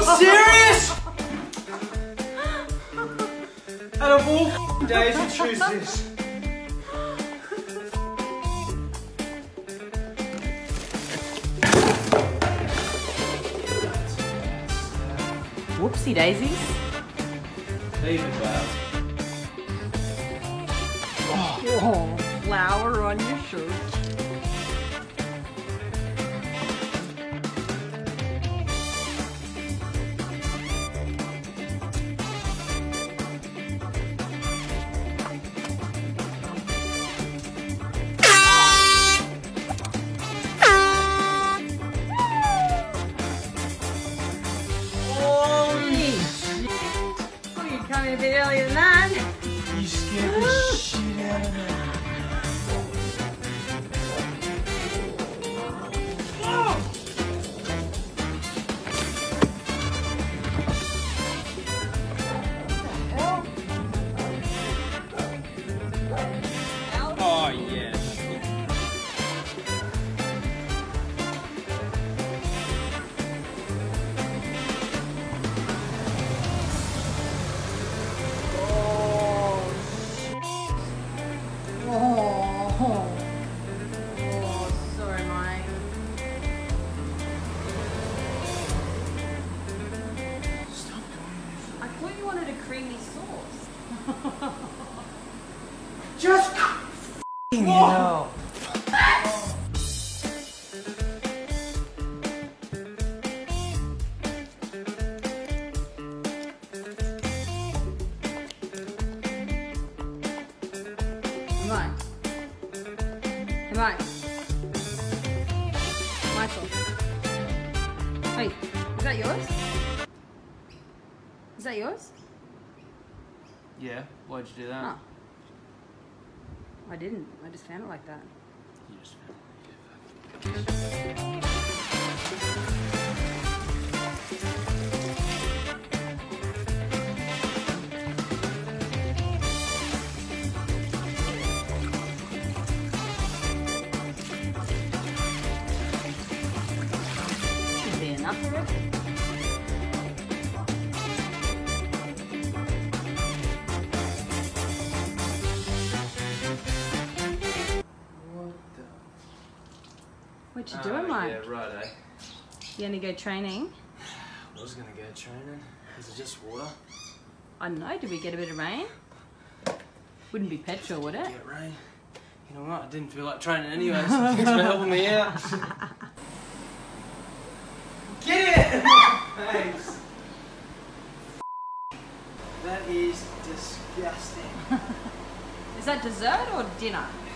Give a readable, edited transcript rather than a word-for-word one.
serious? Out of all days to choose this. Whoopsie daisies. Even bad. Oh, flour on your shirt. Coming a bit earlier than that. You scared the shit out of me. Oh yeah. Sorry, Mike. Stop doing this. I thought you wanted a creamy sauce. Just f***ing hell. Mike. Hey, Mike. Michael. Wait, is that yours? Is that yours? Yeah, why'd you do that? Oh. I didn't. I just found it like that. You just found Should be enough of it. What you doing, Mike? Yeah, right, eh? You gonna go training? I was gonna go training. Is it just water? I don't know, did we get a bit of rain? Wouldn't be petrol, would it? Get rain. You know what? I didn't feel like training anyway, so thanks for helping me out. Get it! Thanks. That is disgusting. Is that dessert or dinner?